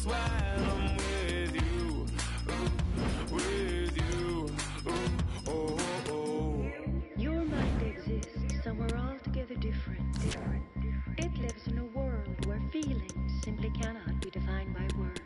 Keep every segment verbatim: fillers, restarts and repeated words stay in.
when I'm with you, with you. Oh, oh, oh. Your mind exists somewhere altogether different. different. It lives in a world where feelings simply cannot be defined by words.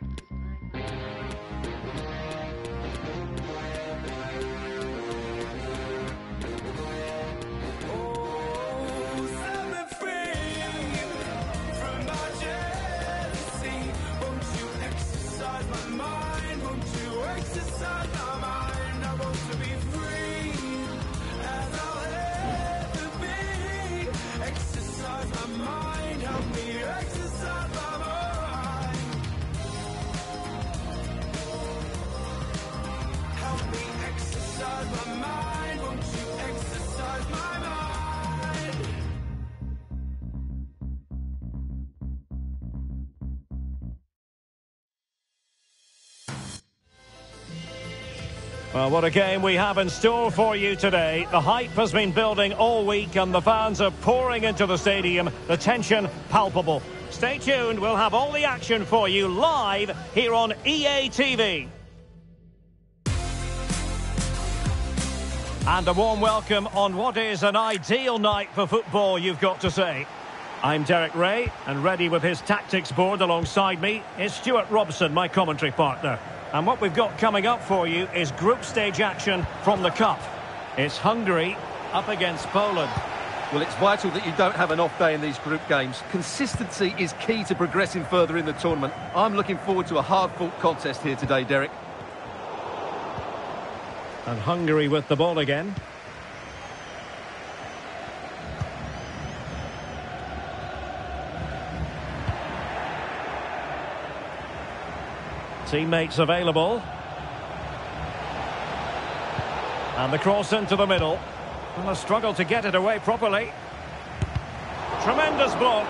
Well, what a game we have in store for you today. The hype has been building all week and the fans are pouring into the stadium. The tension palpable. Stay tuned, we'll have all the action for you live here on E A T V. And a warm welcome on what is an ideal night for football, you've got to say. I'm Derek Ray, and ready with his tactics board alongside me is Stuart Robson, my commentary partner. And what we've got coming up for you is group stage action from the Cup. It's Hungary up against Poland. Well, it's vital that you don't have an off day in these group games. Consistency is key to progressing further in the tournament. I'm looking forward to a hard-fought contest here today, Derek. And Hungary with the ball again. Teammates available. And the cross into the middle. And a struggle to get it away properly. Tremendous block.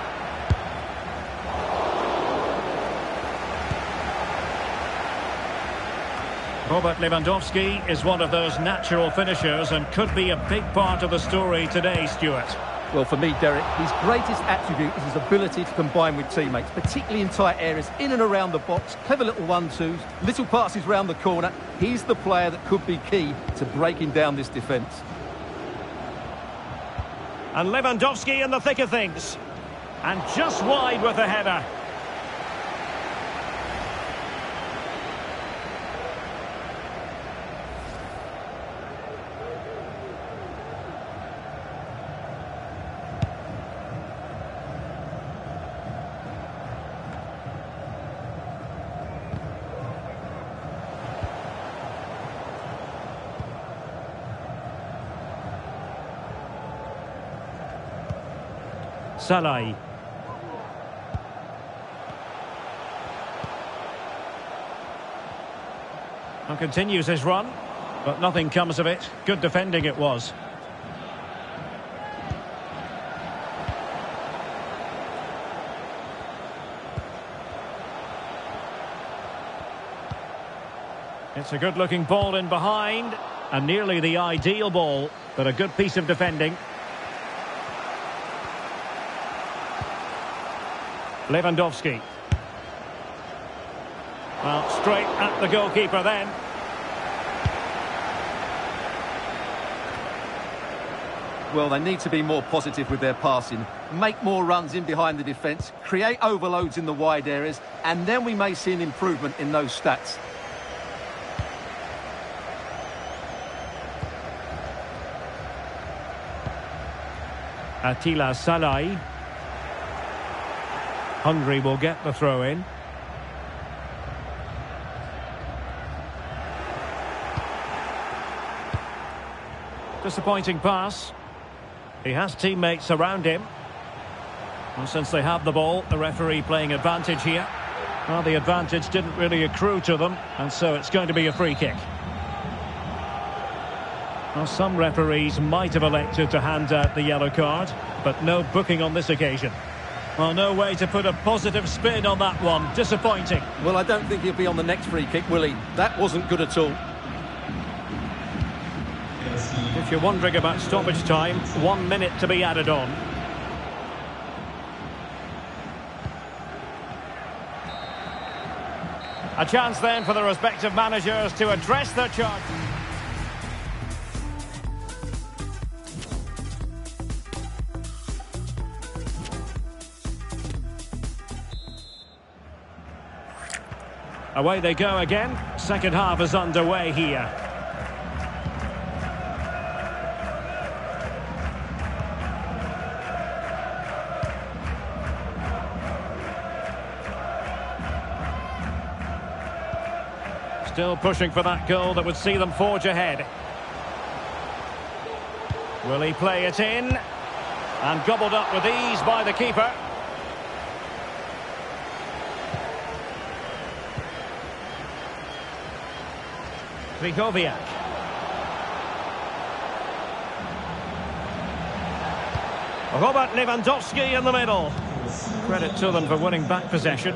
Robert Lewandowski is one of those natural finishers and could be a big part of the story today, Stuart. Well, for me, Derek, his greatest attribute is his ability to combine with teammates, particularly in tight areas, in and around the box, clever little one-twos, little passes round the corner. He's the player that could be key to breaking down this defence. And Lewandowski in the thick of things. And just wide with the header. Salah. And continues his run, but nothing comes of it. Good defending it was. It's a good-looking ball in behind, and nearly the ideal ball, but a good piece of defending. Lewandowski. Well, straight at the goalkeeper then. Well, they need to be more positive with their passing. Make more runs in behind the defence, create overloads in the wide areas, and then we may see an improvement in those stats. Attila Szalai. Hungary will get the throw in. Disappointing pass. He has teammates around him. And since they have the ball, the referee playing advantage here. Well, the advantage didn't really accrue to them, and so it's going to be a free kick. Well, some referees might have elected to hand out the yellow card, but no booking on this occasion. Well, no way to put a positive spin on that one. Disappointing. Well, I don't think he'll be on the next free kick, will he? That wasn't good at all. If you're wondering about stoppage time, one minute to be added on. A chance then for the respective managers to address their charge. Away they go again. Second half is underway here. Still pushing for that goal that would see them forge ahead. Will he play it in? And gobbled up with ease by the keeper. Krychowiak. Robert Lewandowski in the middle. Credit to them for winning back possession.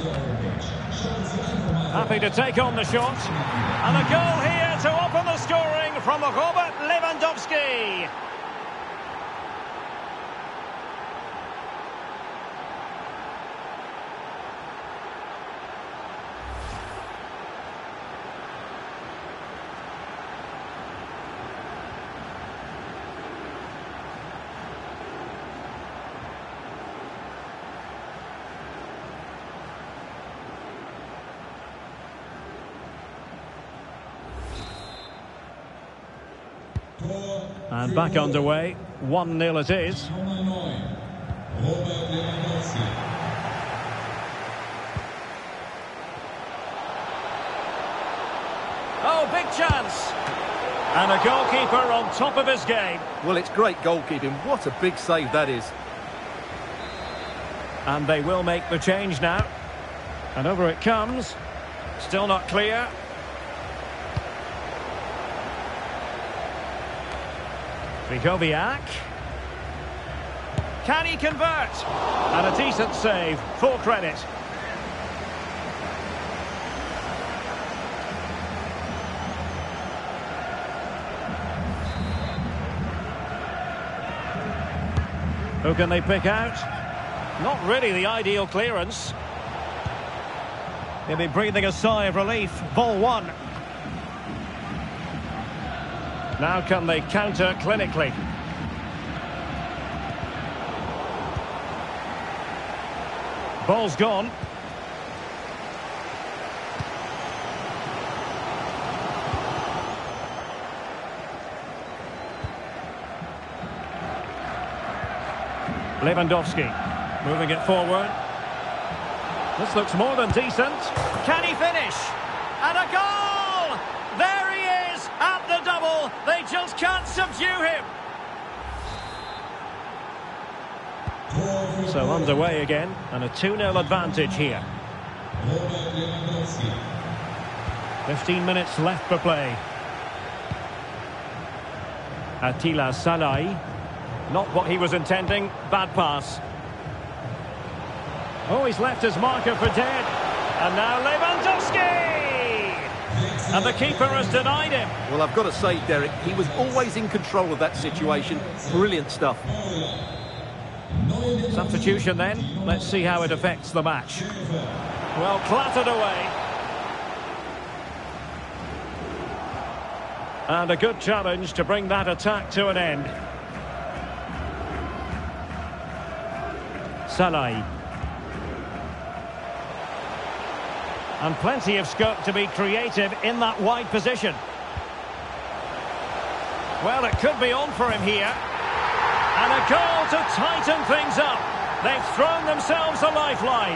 Happy to take on the shot. And a goal here to open the scoring from Robert Lewandowski. And back underway, one nil it is. Oh, big chance! And a goalkeeper on top of his game. Well, it's great goalkeeping. What a big save that is. And they will make the change now. And over it comes. Still not clear. Krychowiak. Can he convert? And a decent save, full credit. Who can they pick out? Not really the ideal clearance. He'll be breathing a sigh of relief. Ball one. Now can they counter clinically? Ball's gone. Lewandowski moving it forward. This looks more than decent. Can he finish? And a goal! There he is at the double. They just can't subdue him. So underway again, and a two nil advantage here. fifteen minutes left for play. Attila Szalai. Not what he was intending. Bad pass. Oh, he's left his marker for dead. And now Lewandowski! And the keeper has denied him. Well, I've got to say, Derek, he was always in control of that situation. Brilliant stuff. Substitution then. Let's see how it affects the match. Well, clattered away. And a good challenge to bring that attack to an end. Szalai. And plenty of scope to be creative in that wide position. Well, it could be on for him here. And a goal to tighten things up. They've thrown themselves a lifeline.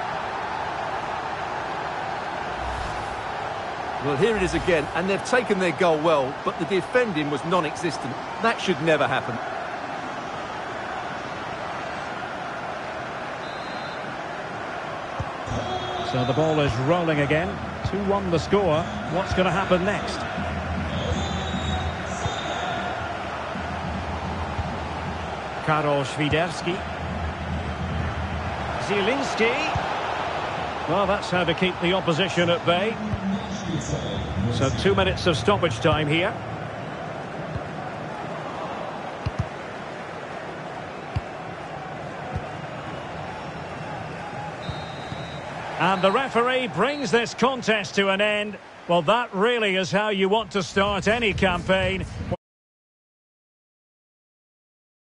Well, here it is again, and they've taken their goal well, but the defending was non-existent. That should never happen. So the ball is rolling again. two one the score. What's going to happen next? Karol Świderski. Zielinski. Well, that's how to keep the opposition at bay. So two minutes of stoppage time here. And the referee brings this contest to an end. Well, that really is how you want to start any campaign.